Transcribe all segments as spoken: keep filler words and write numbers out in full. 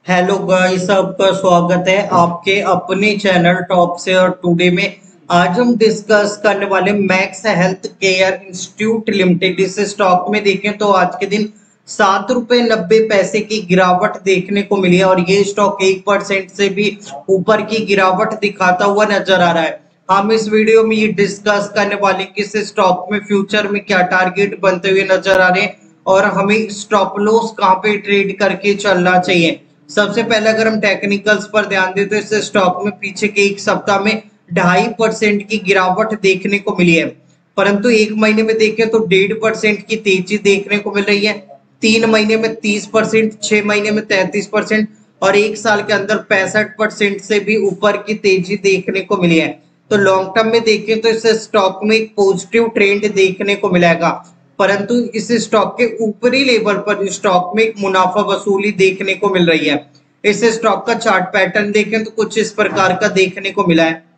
Hello guys, सबका स्वागत है आपके अपने चैनल टॉप से। और टुडे में आज हम डिस्कस करने वाले Max Health Care Institute Limited. इस स्टॉक में देखें तो आज के दिन सात रुपए नब्बे पैसे की गिरावट देखने को मिली है और ये स्टॉक एक परसेंट से भी ऊपर की गिरावट दिखाता हुआ नजर आ रहा है। हम इस वीडियो में ये डिस्कस करने वाले कि इस स्टॉक में फ्यूचर में क्या टारगेट बनते हुए नजर आ रहे हैं और हमें स्टॉप लॉस कहाँ पे ट्रेड करके चलना चाहिए। सबसे पहले अगर हम टेक्निकल्स पर ध्यान दें तो इस स्टॉक में पीछे के एक सप्ताह में ढाई परसेंट की गिरावट देखने को मिली है, परंतु एक महीने में देखें तो डेढ़ परसेंट की तेजी देखने को मिल रही है। तीन महीने में तीस परसेंट, छह महीने में तैतीस परसेंट और एक साल के अंदर पैंसठ परसेंट से भी ऊपर की तेजी देखने को मिली है। तो लॉन्ग टर्म में देखें तो इस स्टॉक में एक पॉजिटिव ट्रेंड देखने को मिलेगा, परंतु इस स्टॉक के ऊपरी लेवल पर स्टॉक में एक मुनाफा वसूली देखने को मिल रही है। इस स्टॉक का चार्ट पैटर्न देखें तो कुछ इस प्रकार का देखने को मिला है।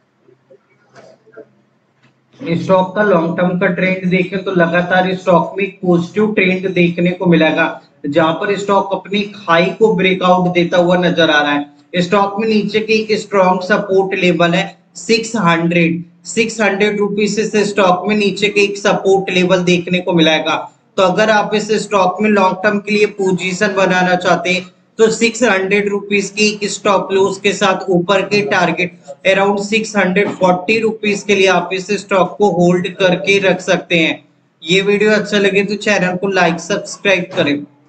स्टॉक का लॉन्ग टर्म का ट्रेंड देखें तो लगातार स्टॉक में एक पॉजिटिव ट्रेंड देखने को मिलेगा, जहां पर स्टॉक अपनी हाई को ब्रेकआउट देता हुआ नजर आ रहा है। स्टॉक में नीचे की एक स्ट्रॉन्ग सपोर्ट लेवल है six hundred six hundred rupees. इस स्टॉक में नीचे के एक सपोर्ट लेवल देखने को मिलेगा। तो अगर आप इस स्टॉक में लॉन्ग टर्म के लिए पोजीशन बनाना चाहते हैं तो सिक्स हंड्रेड रुपीज की स्टॉप लॉस के साथ ऊपर के target around six hundred forty rupees के लिए आप इस स्टॉक को होल्ड करके रख सकते हैं। ये वीडियो अच्छा लगे तो चैनल को लाइक सब्सक्राइब करें।